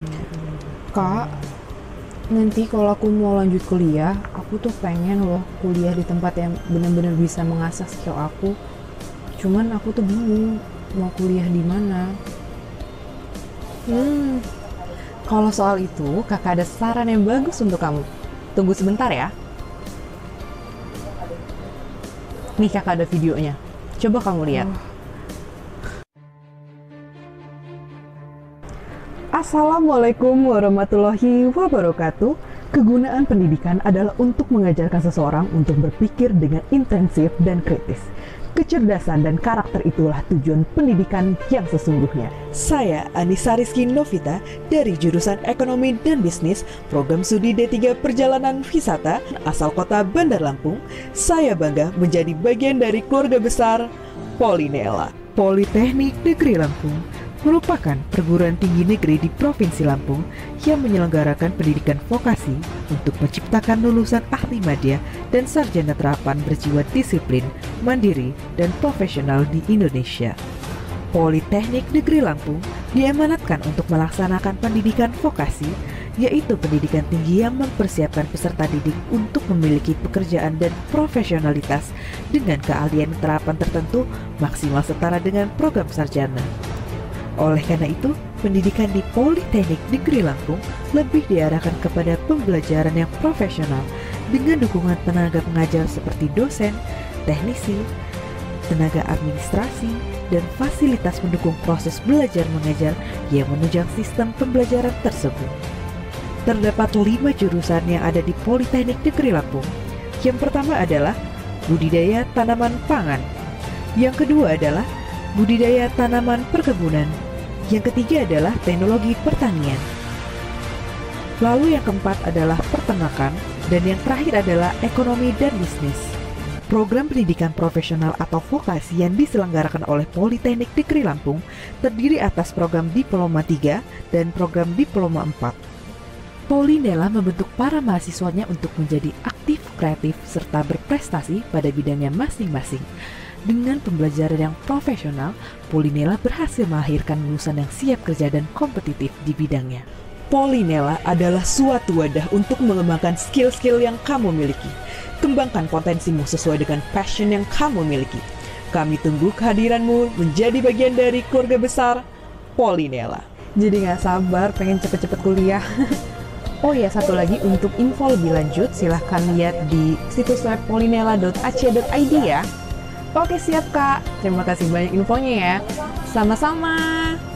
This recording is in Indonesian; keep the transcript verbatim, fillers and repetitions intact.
Kak, nanti kalau aku mau lanjut kuliah, aku tuh pengen loh kuliah di tempat yang benar-benar bisa mengasah skill aku. Cuman aku tuh bingung mau kuliah di mana. Hmm, kalau soal itu kakak ada saran yang bagus untuk kamu. Tunggu sebentar ya. Nih kakak ada videonya. Coba kamu lihat. Assalamualaikum warahmatullahi wabarakatuh. Kegunaan pendidikan adalah untuk mengajarkan seseorang untuk berpikir dengan intensif dan kritis. Kecerdasan dan karakter itulah tujuan pendidikan yang sesungguhnya. Saya Anissa Rizky Novita dari jurusan Ekonomi dan Bisnis, Program Studi D tiga Perjalanan Wisata, asal kota Bandar Lampung. Saya bangga menjadi bagian dari keluarga besar Polinela. Politeknik Negeri Lampung merupakan perguruan tinggi negeri di Provinsi Lampung yang menyelenggarakan pendidikan vokasi untuk menciptakan lulusan ahli madya dan sarjana terapan berjiwa disiplin, mandiri, dan profesional di Indonesia. Politeknik Negeri Lampung diamanatkan untuk melaksanakan pendidikan vokasi, yaitu pendidikan tinggi yang mempersiapkan peserta didik untuk memiliki pekerjaan dan profesionalitas dengan keahlian terapan tertentu maksimal setara dengan program sarjana. Oleh karena itu, pendidikan di Politeknik Negeri Lampung lebih diarahkan kepada pembelajaran yang profesional dengan dukungan tenaga pengajar seperti dosen, teknisi, tenaga administrasi, dan fasilitas mendukung proses belajar mengajar yang menunjang sistem pembelajaran tersebut. Terdapat lima jurusan yang ada di Politeknik Negeri Lampung. Yang pertama adalah budidaya tanaman pangan. Yang kedua adalah budidaya tanaman perkebunan. Yang ketiga adalah teknologi pertanian. Lalu yang keempat adalah peternakan, dan yang terakhir adalah ekonomi dan bisnis. Program pendidikan profesional atau vokasi yang diselenggarakan oleh Politeknik Negeri Lampung terdiri atas program Diploma tiga dan program Diploma empat. Polinela membentuk para mahasiswanya untuk menjadi aktif, kreatif, serta berprestasi pada bidangnya masing-masing. Dengan pembelajaran yang profesional, Polinela berhasil melahirkan lulusan yang siap kerja dan kompetitif di bidangnya. Polinela adalah suatu wadah untuk mengembangkan skill-skill yang kamu miliki. Kembangkan potensimu sesuai dengan passion yang kamu miliki. Kami tunggu kehadiranmu menjadi bagian dari keluarga besar Polinela. Jadi gak sabar pengen cepet-cepet kuliah. Oh ya, satu lagi, untuk info lebih lanjut silahkan lihat di situs web polinela dot a c dot i d ya. Oke siap Kak, terima kasih banyak infonya ya. Sama-sama.